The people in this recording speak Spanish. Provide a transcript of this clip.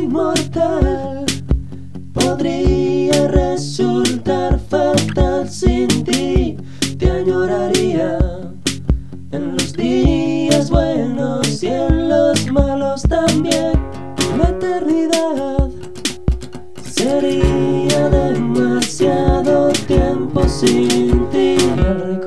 inmortal. Podría resultar fatal sin ti, te añoraría en los días buenos y en los malos también. La eternidad sería demasiado tiempo sin ti.